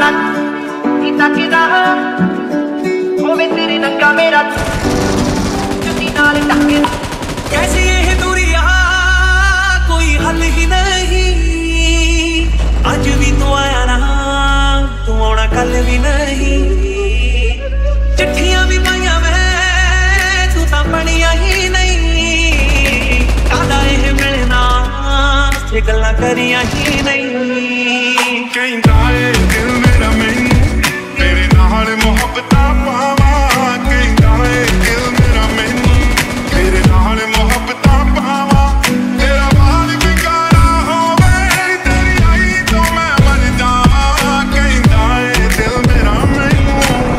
नी तकदा होवे तेरे नंगा मेरा जुती नाल टक्के कैसी ये दूरियां कोई हल ही नहीं आज भी तू आया ना तू आना कल भी नहीं चिट्ठियां भी पाइया मैं तू तां बनिया ही नहीं कादा ये मिलना ये गल्लां करियां ही नहीं कहंदा ए दिल मेरा मैनू तेरे नाल मुहब्बतां पावां कहंदा ए दिल मेरा मैनू तेरे नाल मुहब्बतां पावां तेरा बाल बिगाड़ा होवे तेरी आई तो मैं मर जावां कहंदा ए दिल मेरा मैनू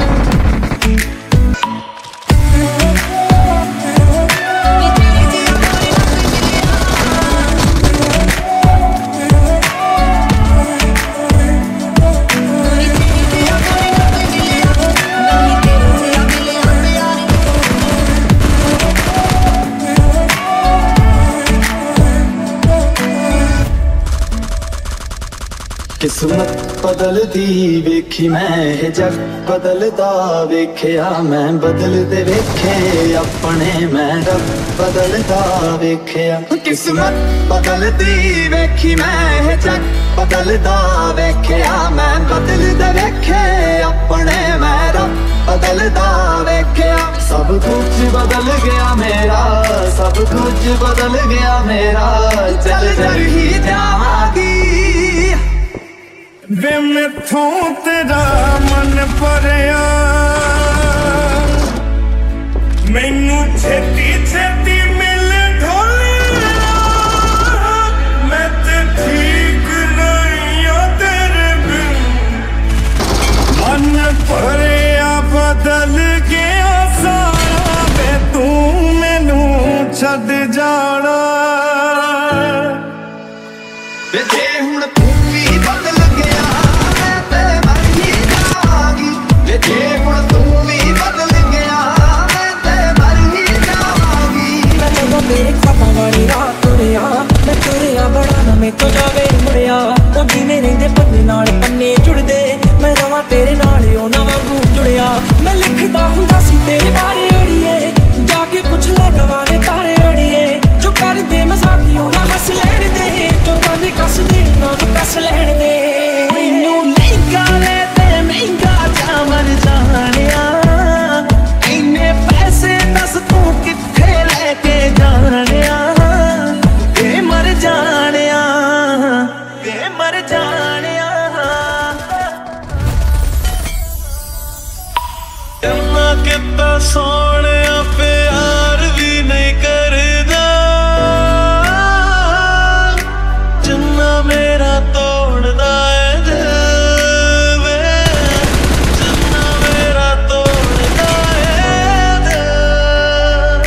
किस्मत बदलदी वेखी मैं जग बदलदा वेखिया मैं बदलदे वेखे अपने मैं रब बदलदा वेखिया किस्मत बदलदी वेखी मैं जग बदलदा वेखिया मैं बदलदे वेखे अपने मैं रब बदलदा वेखिया सब कुछ बदल गया मेरा सब कुछ बदल गया मेरा चल चल ही जावांगी वे मैथों तेरा मन भरिया मैनू छेती छेती मिल ढोलिया मैं ते ठीक नहीं आ तेरे बिन मन भरिया बदल गया सारा वे तू मैनू छड़ जाना वे जे हुण तू भी बदल गया मैं तेरे मर ही जावांगी वे जे हुण तू भी बदल गया मैं तेरे मर ही जावांगी मैं जदों तेरे ख्वाबां वाली रात तुरिया मैं तुरिया बड़ा ना मैं तो जावे मुड़िया ओ जिवें रहिंदे पन्ने नाल पन्ने जुड़दे मैं रवां तेरे नाल ओ ना वांगू जुड़िया मैं लिखदा हुंदा सी तेरे बारे अड़िए जाके पुछ ले गवारे तारे अड़िए जो कर दे मजाकियों ना हस लैण दे जो गाने कस दे ना कस लैण दे मैनू महंगा ले ते महंगा जा मर जानिया इन्ने पैसे दस तू कित्थे लेके जानिया ते मर जानिया ते मर जानिया इन्ना किता सोहणिया प्यार भी नहीं करदा जिन्ना मेरा तोड़दा है दिल वे जिन्ना मेरा तोड़दा है दिल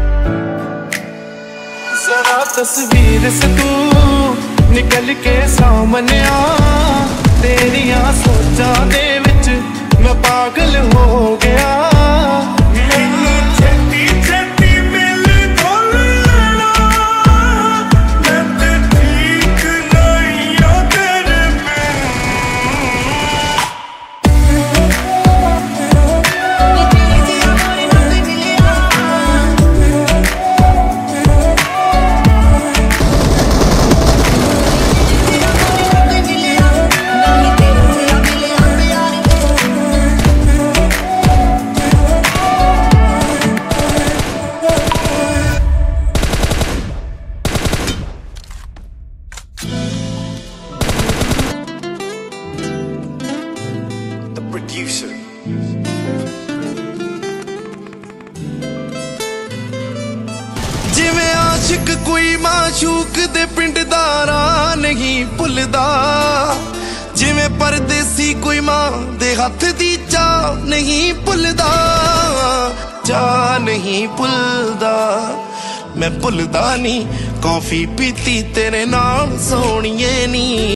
जरा तस्वीर से तू निकल के सामने आ तेरिया सोचा दे विच मैं पागल हो गया मैनू छेती छेती मिल ढोलिया मैं ते ठीक नहीं आ तेरे बिन producer जिवें आशिक कोई माशूक दे पिंड दा राह नहीं भुलदा जिवें परदेसी कोई मां दे हथ दी चाह नहीं भुलदा चाह नहीं भुलदा मैं भुलदा नहीं कॉफी पीती तेरे नाल सोहणिए नी।